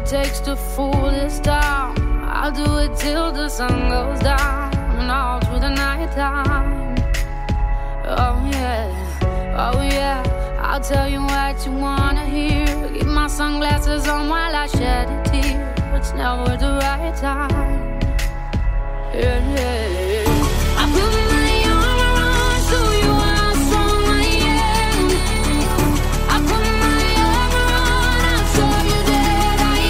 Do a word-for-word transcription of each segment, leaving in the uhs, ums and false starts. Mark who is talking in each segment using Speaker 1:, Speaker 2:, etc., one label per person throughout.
Speaker 1: takes to fool this town. I'll do it till the sun goes down and all through the night time. Oh yeah, oh yeah, I'll tell you what you wanna hear. Keep my sunglasses on while I shed a tear. It's never the right time. Yeah, yeah. I put my arm around so you how strong I am. I put my arm around, I'll show you that I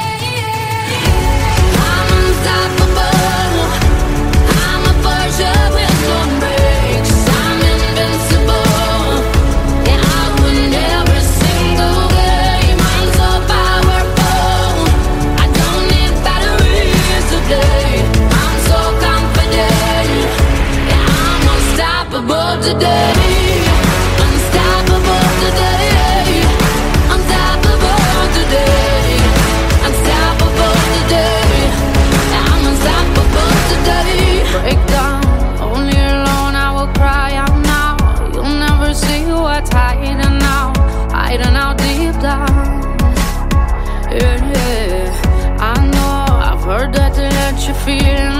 Speaker 1: am. I'm unstoppable. I'm a Porsche with no brakes. I'm invincible. Yeah, I win every single game. I'm so powerful. I don't need batteries today. I'm so confident. Yeah, I'm unstoppable today. Unstoppable today. Unstoppable today. Unstoppable today. Yeah, I'm unstoppable today. Break down, only alone I will cry out now. You'll never see what's hiding out, hiding out deep down. Yeah, yeah, I know, I've heard that they let you feel